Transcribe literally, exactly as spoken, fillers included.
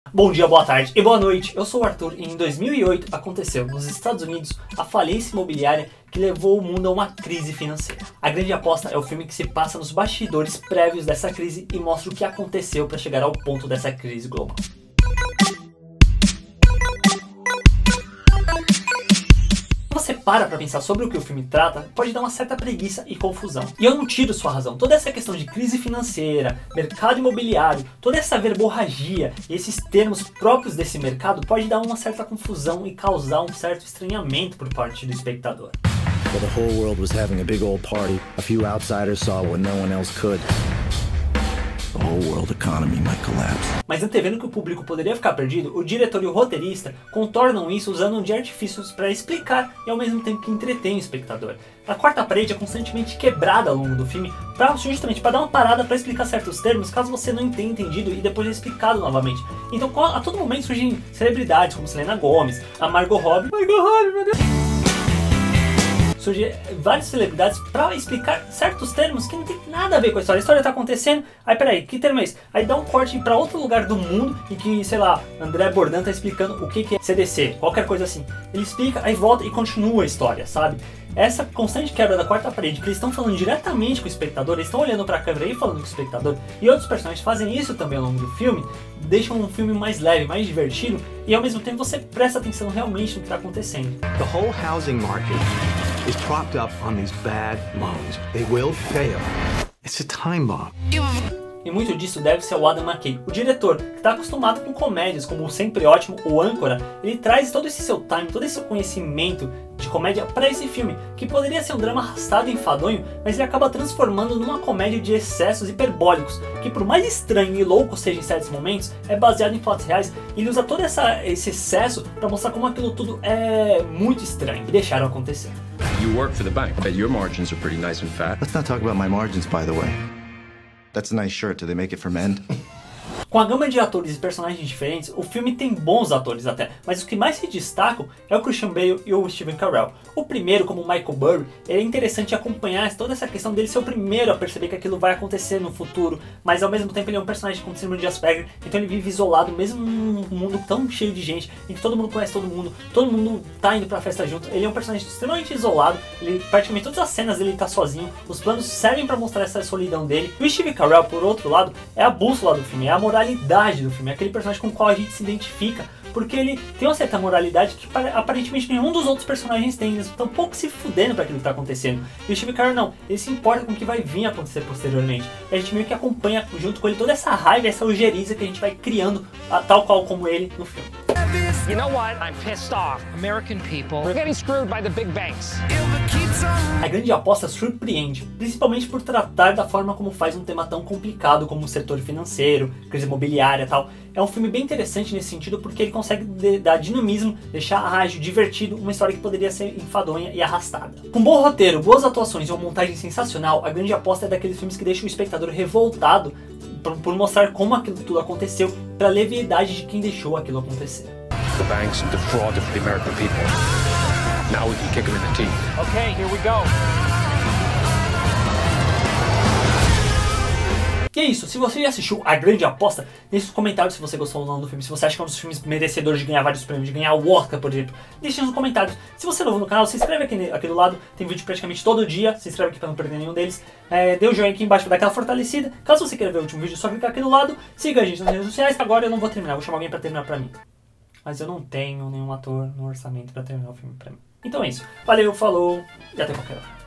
Bom dia, boa tarde e boa noite, eu sou o Arthur e em dois mil e oito aconteceu nos Estados Unidos a falência imobiliária que levou o mundo a uma crise financeira. A Grande Aposta é o filme que se passa nos bastidores prévios dessa crise e mostra o que aconteceu para chegar ao ponto dessa crise global. Você para pra pensar sobre o que o filme trata, pode dar uma certa preguiça e confusão. E eu não tiro sua razão. Toda essa questão de crise financeira, mercado imobiliário, toda essa verborragia e esses termos próprios desse mercado pode dar uma certa confusão e causar um certo estranhamento por parte do espectador. While the whole world was having a big old party, a few outsiders saw what no one else could. The whole world economy might collapse. Mas antevendo que o público poderia ficar perdido, o diretor e o roteirista contornam isso usando de artifícios para explicar e ao mesmo tempo que entretém o espectador. A quarta parede é constantemente quebrada ao longo do filme, pra, justamente para dar uma parada para explicar certos termos caso você não tenha entendido e depois é explicado novamente. Então a todo momento surgem celebridades como Selena Gomez, a Margot Robbie, Margot Robbie, meu Deus! Surgem várias celebridades para explicar certos termos que não tem nada a ver com a história. A história tá acontecendo, aí peraí, que termo é esse? Aí dá um corte para outro lugar do mundo em que, sei lá, André Bordan tá explicando o que que é C D C, qualquer coisa assim. Ele explica, aí volta e continua a história, sabe? Essa constante quebra da quarta parede, que eles estão falando diretamente com o espectador, eles estão olhando para a câmera e falando com o espectador, e outros personagens fazem isso também ao longo do filme, deixam um filme mais leve, mais divertido, e ao mesmo tempo você presta atenção realmente no que está acontecendo. The whole housing market is propped up on these bad loans. They will fail. It's a time bomb. E muito disso deve-se ao Adam McKay, o diretor, que está acostumado com comédias como o Sempre Ótimo ou Âncora. Ele traz todo esse seu time, todo esse seu conhecimento de comédia para esse filme, que poderia ser um drama arrastado e enfadonho, mas ele acaba transformando numa comédia de excessos hiperbólicos, que por mais estranho e louco seja em certos momentos, é baseado em fatos reais, e ele usa todo essa, esse excesso para mostrar como aquilo tudo é muito estranho, e deixaram acontecer. You work for the bank, but your margins are pretty nice and fat. Let's not talk about my margins, by the way. That's a nice shirt. Do they make it for men? Com a gama de atores e personagens diferentes, o filme tem bons atores até, mas os que mais se destacam é o Christian Bale e o Steve Carell. O primeiro, como o Michael Burry, é interessante acompanhar toda essa questão dele ser o primeiro a perceber que aquilo vai acontecer no futuro, mas ao mesmo tempo ele é um personagem com síndrome de Asperger, então ele vive isolado, mesmo num mundo tão cheio de gente, em que todo mundo conhece todo mundo, todo mundo tá indo pra festa junto. Ele é um personagem extremamente isolado, ele, praticamente todas as cenas dele tá sozinho, os planos servem pra mostrar essa solidão dele. E o Steve Carell, por outro lado, é a bússola do filme, é a moralidade do filme, é aquele personagem com o qual a gente se identifica, porque ele tem uma certa moralidade que aparentemente nenhum dos outros personagens tem, eles estão um pouco se fudendo para aquilo que está acontecendo. E o Steve Carell não, ele se importa com o que vai vir a acontecer posteriormente. E a gente meio que acompanha junto com ele toda essa raiva, essa ojeriza que a gente vai criando, tal qual como ele no filme. You know what? I'm pissed off. American people are getting screwed by the big banks. A Grande Aposta surpreende, principalmente por tratar da forma como faz um tema tão complicado como o setor financeiro, crise imobiliária e tal. É um filme bem interessante nesse sentido porque ele consegue dar dinamismo, deixar ágil, divertido, uma história que poderia ser enfadonha e arrastada. Com bom roteiro, boas atuações e uma montagem sensacional, A Grande Aposta é daqueles filmes que deixam o espectador revoltado por, por mostrar como aquilo tudo aconteceu, pela leviandade de quem deixou aquilo acontecer. The banks defrauded the American people. Now we can kick them in the teeth. Okay, here we go. E é isso, se você já assistiu A Grande Aposta, deixe nos comentários se você gostou ou não do filme, se você acha que é um dos filmes merecedores de ganhar vários prêmios, de ganhar o Oscar, por exemplo, deixe nos comentários. Se você é novo no canal, se inscreve aqui, aqui do lado, tem vídeo praticamente todo dia, se inscreve aqui para não perder nenhum deles, é, dê o joinha aqui embaixo para dar aquela fortalecida, caso você queira ver o último vídeo, é só clicar aqui do lado, siga a gente nas redes sociais. Agora eu não vou terminar, vou chamar alguém para terminar para mim, mas eu não tenho nenhum ator no orçamento para terminar o filme para mim. Então é isso, valeu, falou e até qualquer hora.